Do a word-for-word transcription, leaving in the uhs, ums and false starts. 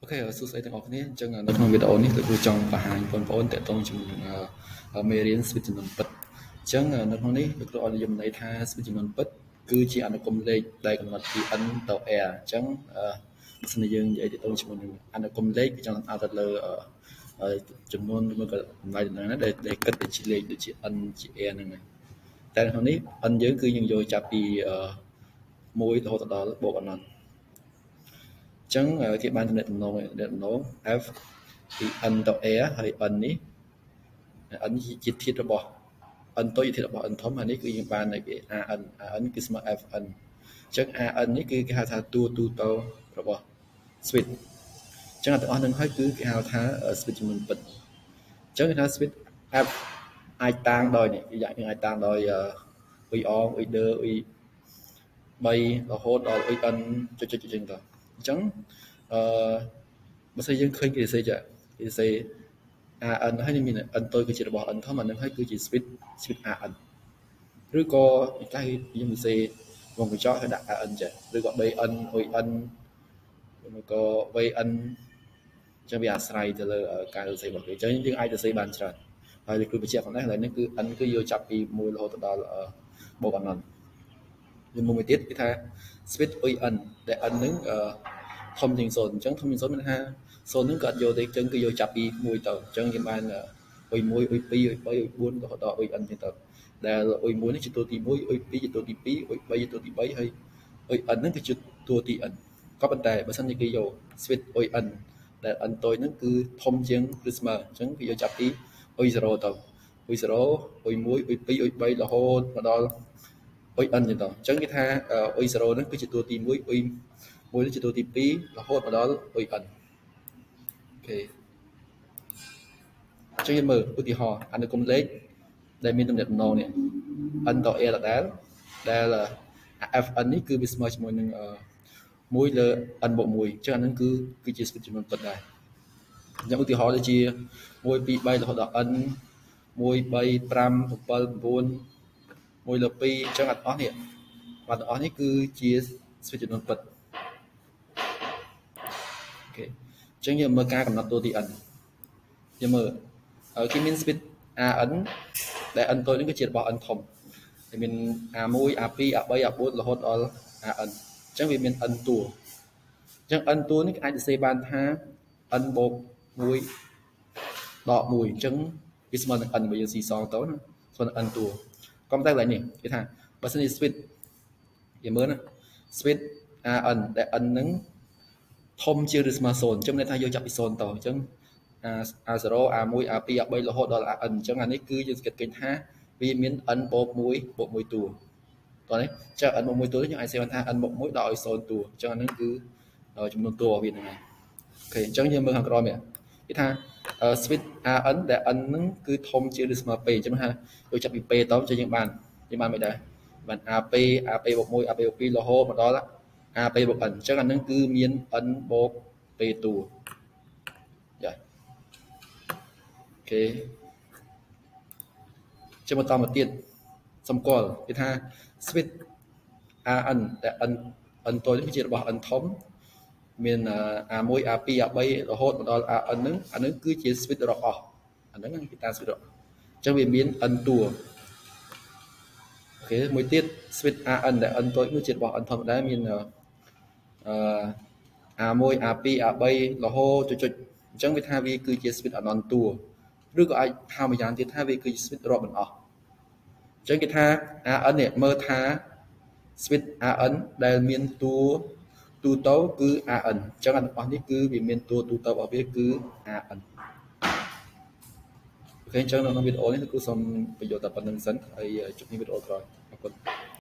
Ok,សួស្តីទាំងអស់គ្នាអញ្ចឹងនៅក្នុងវីដេអូនេះtôiចង់បង្ហាញបងប្អូនតកតងជាមួយនឹងមេរៀនស្វេតចំនួនពិតអញ្ចឹងនៅក្នុងនេះលោកគ្រូឲ្យនិយមន័យថាស្វេតចំនួនពិតគឺជាអនុគមលេខដែលកំណត់ពី n ទៅ r អញ្ចឹងបើសិនជាយើងនិយាយតកតងជាមួយនឹងអនុគមលេខគឺចង់អានទៅលើចំនួនឬក៏តម្លៃដំណឹងដែលដែលគិតទៅជាលេខដូចជា n ជា r ហ្នឹងហើយតែក្នុងនេះ n យើងគឺយើងយកចាប់ពីមួយរហូតដល់បូកអនន្តចឹងគេបានតំណែងតំណងតំណង f ពី n ទៅ r ហើយ n នេះ n ជាធាតុរបស់ n តូចជាធាតុរបស់ n ធំហើយនេះគឺយើងបានគេ an an គឺស្មើ fn អញ្ចឹង an នេះគឺគេហៅថាតួទូទៅរបស់ switch អញ្ចឹងទាំងអស់នឹងហើយគឺគេហៅថា switch ចំនួនពិតអញ្ចឹងគេថា switch f អាចតាំងដោយនេះយ៉ាងយើងអាចតាំងដោយអ៊ុយអងអ៊ុយដឺអ៊ុយបីរហូតដល់អ៊ុយ n ចុចចុចអញ្ចឹងទៅអញ្ចឹងអឺបើសិនយើងឃើញគេសេចាគេសេ an ហើយមាន n តូចគឺជារបស់ n ធំអានឹងហើយគឺជា switch switch an ឬក៏តែយើងសេវងកញ្ចក់ហើយដាក់ an ចេះឬក៏ 3n អ៊ុយ n ឬក៏ vn ចឹងវាអាស្រ័យទៅលើការសរសេររបស់គេអញ្ចឹងយើងអាចសរសេរបានច្រើនហើយលោកគ្រូបញ្ជាក់ផងដែរឥឡូវនេះគឺ n គឺយកចាប់ពីមួយរហូតដល់បូកអនន្តយើងមួយទៀតគឺថា switch អ៊ុយ n ដែល n ហ្នឹងធំជាងศูนย์អញ្ចឹងធំជាងศูนย์មានថាศูนย์ហ្នឹងក៏អត់យកទេអញ្ចឹងគឺយកចាប់ពីមួយទៅអញ្ចឹងយើងបានអ៊ុយមួយអ៊ុយពីរអ៊ុយបីអ៊ុយបួនរហូតដល់អ៊ុយ n អញ្ចឹងទៅដែលអ៊ុយមួយនេះជាតួទីមួយអ៊ុយពីរជាតួទីពីរអ៊ុយបីជាតួទីបីហើយអ៊ុយ n ហ្នឹងគឺជាតួទី n ក៏ប៉ុន្តែបើសិនជាគេយក switch អ៊ុយ n ដែល n តូចហ្នឹងគឺធំជាងឬស្មើអញ្ចឹងគេយកចាប់ពីអ៊ុយศูนย์ទៅអ៊ុយศูนย์អ៊ុយមួយអ៊ុយពីរអ៊ុយបីរហូតមកដល់អ៊ុយ n អញ្ចឹងទៅអញ្ចឹងគេថាអ៊ុយศูนย์ហ្នឹងគឺជាតួទីមួយអ៊ុយមួយនេះជាតួទីពីររហូតមកដល់អ៊ុយ n អូខេអញ្ចឹងយើងមើលឧទាហរណ៍អនុគមលេខដែលមានតំណែងតំណងនេះ n ទៅ r ដដែលដែល fn នេះគឺវាស្មើជាមួយនឹងមួយលើ n បូកមួយអញ្ចឹងអានឹងគឺគឺជាស្វេតចំនួនពិតដែរអញ្ចឹងឧទាហរណ៍ដូចជាមួយពីរបីរហូតដល់ n មួយបីប្រាំbảy bảy9មួយលើពីរអញ្ចឹងអត់អស់នេះបាទទាំងអស់នេះគឺជាស្វេតចំនួនពិតអូខេអញ្ចឹងយើងមើលការកំណត់តួទី n យើងមើលគេមាន switch an ដែល n តូចនេះគឺជារបស់ n ធំដែលមាន a មួយ a ពីរ a បី a បួនរហូតដល់ an អញ្ចឹងវាមាន n តួអញ្ចឹង n តួនេះអាចសរសេរបានថា n បូកមួយដកមួយអញ្ចឹងវាស្មើនឹង n បើយើងស៊ីសងទៅណាស្មើនឹង n តួក៏តែកន្លែងនេះគេថាបើសិនជា switch យើងមើលណា switch an ដែល n ហ្នឹងធំជាងឬស្មើศูนย์អញ្ចឹងមានថាយកចាប់ពីศูนย์ទៅអញ្ចឹង a ศูนย์ a មួយ a ពីរ a បីរហូតដល់ an អញ្ចឹងអានេះគឺយើងសង្កេតឃើញថាវាមាន n បូកមួយបូកមួយតួតោះនេះចុះ n បូកមួយតួនេះយើងអាចសេបានថា n បូកមួយដល់ឲ្យศูนย์តួអញ្ចឹងអានេះគឺចំនួនតួរបស់វាហ្នឹងហើយអូខេអញ្ចឹងយើងមើលខាងក្រោមនេះគេថា switch an ដែល n ហ្នឹងគឺធំជាងឬស្មើពេអញ្ចឹងថាយកចាប់ពីពេទៅអញ្ចឹងយើងបានយើងបានមិនដែរបាន ap ap បូកមួយ ap បូកពីររហូតមកដល់ ap បូក n អញ្ចឹងអាហ្នឹងគឺមាន n បូកពេតួយ៉ាអូខេចាំបន្តមកទៀតសម្គាល់គេថា switch an ដែល n n តូចនេះគឺជារបស់ n ធំមាន a មួយ a ពីរ a បីរហូតមកដល់ an ហ្នឹងអាហ្នឹងគឺជា switch រកអស់អាហ្នឹងគេតា switch រកអញ្ចឹងវាមាន n តួអូខេមួយទៀត switch an ដែល n តូចនោះជារបស់ n ធំដែរមានអឺ a មួយ a ពីរ a បីរហូតចុចចុចអញ្ចឹងវាថាវាគឺជា switch អនន្តតួឬក៏អាចហៅម្យ៉ាងទៀតថាវាគឺជា switch រាប់មិនអស់អញ្ចឹងគេថា an នេះមើលថា switch an ដែលមានតួទូទៅគឺ an អញ្ចឹងទាំងអស់នេះគឺវាមានតួទូទៅរបស់វាគឺ an អូខេអញ្ចឹងនៅក្នុងវីដេអូនេះគឺសូមបញ្យល់តែប៉ុណ្្នឹងសិនហើយជួបគ្នាវីដេអូក្រោយអរគុណ